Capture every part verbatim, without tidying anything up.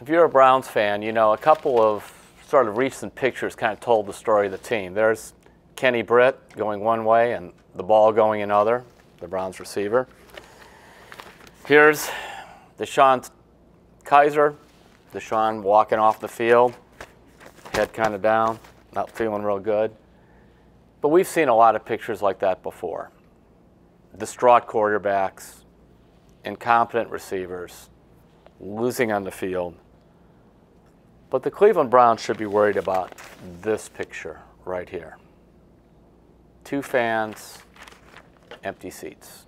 if you're a Browns fan, you know, a couple of sort of recent pictures kind of told the story of the team. There's Kenny Britt going one way and the ball going another, the Browns receiver. Here's deshone-kizer, Deshone walking off the field, head kind of down, not feeling real good. But we've seen a lot of pictures like that before. Distraught quarterbacks, incompetent receivers, losing on the field. But the Cleveland Browns should be worried about this picture right here. Two fans, empty seats.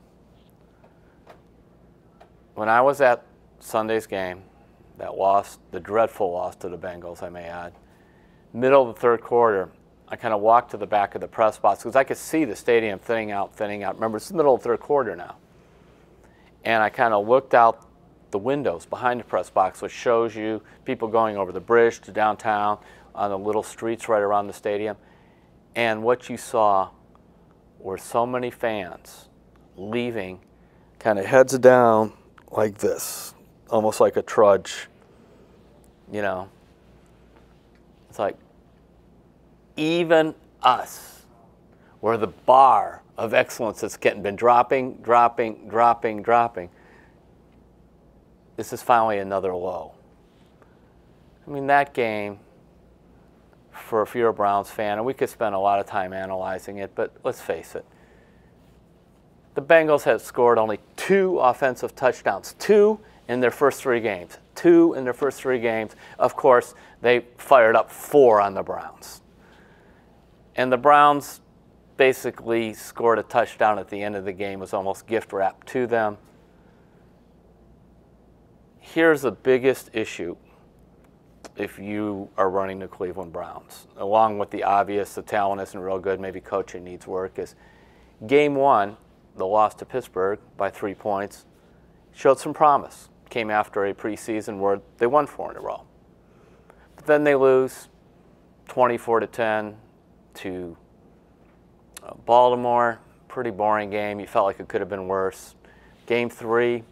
When I was at Sunday's game, that loss, the dreadful loss to the Bengals, I may add, middle of the third quarter, I kind of walked to the back of the press box because I could see the stadium thinning out, thinning out. Remember, it's the middle of the third quarter now. And I kind of looked out the windows behind the press box, which shows you people going over the bridge to downtown on the little streets right around the stadium. And what you saw were so many fans leaving, kind of heads down like this, almost like a trudge, you know. It's like, even us, where the bar of excellence has getting been dropping, dropping, dropping, dropping, this is finally another low. I mean, that game, for if you're a Browns fan, and we could spend a lot of time analyzing it, but let's face it, the Bengals had scored only two offensive touchdowns, two in their first three games, two in their first three games. Of course, they fired up four on the Browns. And the Browns basically scored a touchdown at the end of the game. It was almost gift wrapped to them. Here's the biggest issue if you are running the Cleveland Browns, along with the obvious, the talent isn't real good, maybe coaching needs work, is game one, the loss to Pittsburgh by three points, showed some promise. Came after a preseason where they won four in a row. But then they lose twenty-four to ten to uh, Baltimore. Pretty boring game. You felt like it could have been worse. Game three,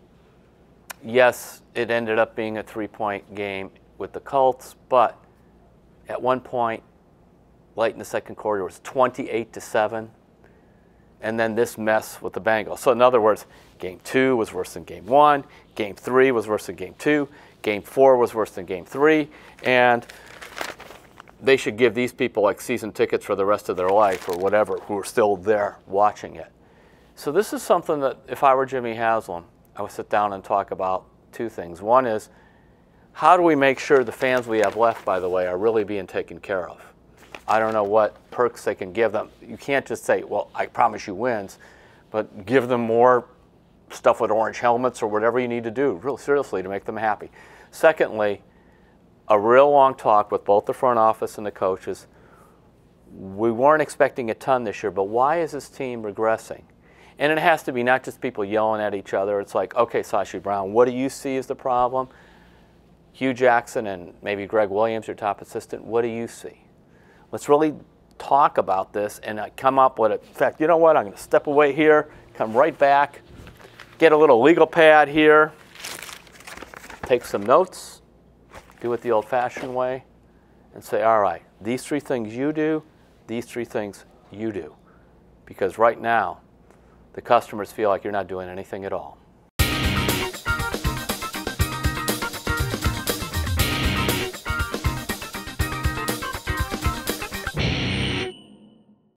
yes, it ended up being a three-point game with the Colts, but at one point, late in the second quarter, it was twenty-eight to seven. And then this mess with the Bengals. So in other words, game two was worse than game one. Game three was worse than game two. Game four was worse than game three. And they should give these people like season tickets for the rest of their life or whatever who are still there watching it. So this is something that if I were Jimmy Haslam, I would sit down and talk about two things. One is, how do we make sure the fans we have left, by the way, are really being taken care of? I don't know what perks they can give them. You can't just say, well, I promise you wins, but give them more stuff with orange helmets or whatever you need to do, real seriously, to make them happy. Secondly, a real long talk with both the front office and the coaches. We weren't expecting a ton this year, but why is this team regressing? And it has to be not just people yelling at each other. It's like, okay, Sashi Brown, what do you see as the problem? Hue-Jackson and maybe Greg Williams, your top assistant, what do you see? Let's really talk about this and come up with it. In fact, you know what? I'm going to step away here, come right back, get a little legal pad here, take some notes, do it the old-fashioned way, and say, all right, these three things you do, these three things you do. Because right now, the customers feel like you're not doing anything at all.